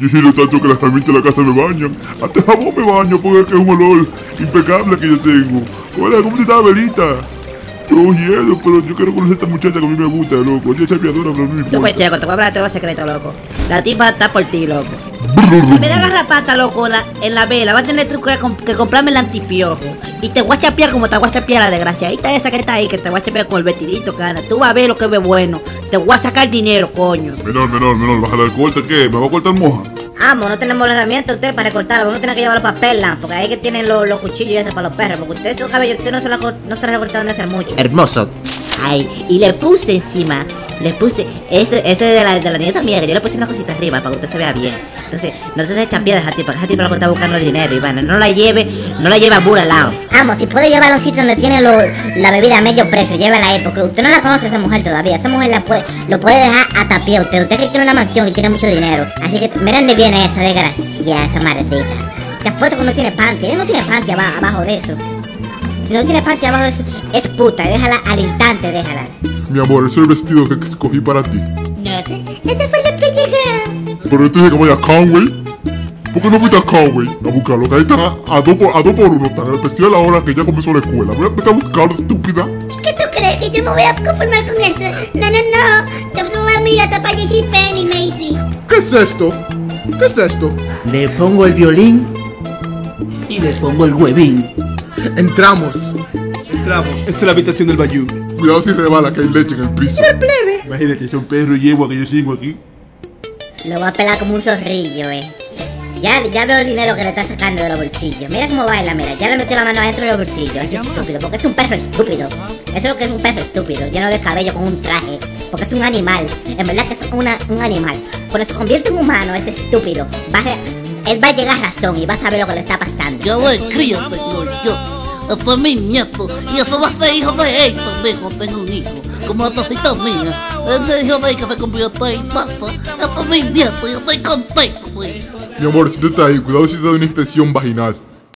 Yo giro tanto que las familias de la casa me bañan. Hasta jabón me baño porque es un olor impecable que yo tengo. Hola, ¿cómo está, Belita? Yo hielo, pero yo quiero conocer a esta muchacha que a mí me gusta, loco. Ella es chapeadora, pero no me importa. Tú pues, chico, te voy a hablar de todo el secreto, loco. La tipa está por ti, loco. Si me da garrapata, loco, en la vela, vas a tener que comprarme el antipiojo. Y te voy a chapear como te voy a chapear a la desgraciadita esa que está ahí, que te voy a chapear con el vestidito, cara. Tú vas a ver lo que ve bueno. Te voy a sacar dinero, coño. Menor, baja el corte, ¿qué? ¿Me va a cortar moja? Amo, no tenemos la herramienta usted para recortarlo. Vamos a tener que llevarlo para perla, porque ahí que tienen los cuchillos y eso para los perros. Porque usted esos cabellos, usted no se lo ha recortado de hace mucho. Hermoso. Ay, y le puse encima, ese de la nieta mía, que yo le puse una cosita arriba para que usted se vea bien. Entonces, no se deje chapear de esa tipa, lo que está buscando el dinero, Ivana. No la lleve a burra al lado. Amo, si puede llevar a los sitios donde tiene la bebida a medio precio, llévala ahí, porque usted no la conoce a esa mujer todavía. Esa mujer lo puede dejar a tapiar usted. Usted que tiene una mansión y tiene mucho dinero. Así que miren de bien esa desgracia, esa maldita. Te apuesto que no tiene panty, él no tiene panty abajo de eso. Si no tiene panty abajo de eso, es puta, déjala al instante, déjala. Mi amor, ese es el vestido que escogí para ti. No, este fue el de Pretty Girl. Pero yo te dije que vaya a Conway. ¿Por qué no fuiste a Conway a buscarlo? Que ahí están a dos por uno. Están el vestido a la hora que ya comenzó la escuela. Voy a empezar a buscarlo, estúpida. ¿Qué tú crees? ¿Que yo me voy a conformar con eso? No. Yo me voy a mirar hasta para J.C. Penney, Macy. ¿Qué es esto? ¿Qué es esto? Le pongo el violín y le pongo el huevín. Entramos. Esta es la habitación del bayou. Cuidado si rebala, que hay leche en el piso. ¡Pero el plebe! Imagínate, son perro y yegua que yo tengo aquí. Lo voy a pelar como un zorrillo, Ya veo el dinero que le está sacando de los bolsillos. Mira cómo baila, mira. Ya le metió la mano adentro de los bolsillos. Así es estúpido, porque es un perro estúpido. Eso es lo que es un perro estúpido, lleno de cabello con un traje. Porque es un animal. En verdad que es un animal. Cuando se convierte en humano, es estúpido. Él va a llegar a razón y va a saber lo que le está pasando. Yo le crío, señor, Eso es mi nieto. Y eso va a ser hijo de él también cuando tenga un hijo. Como la tacita mía. Ese hijo de él que se convierte en taza. Eso es mi nieto. Yo estoy contento, pues. Mi amor, si tú estás ahí, cuidado si te da una infección vaginal.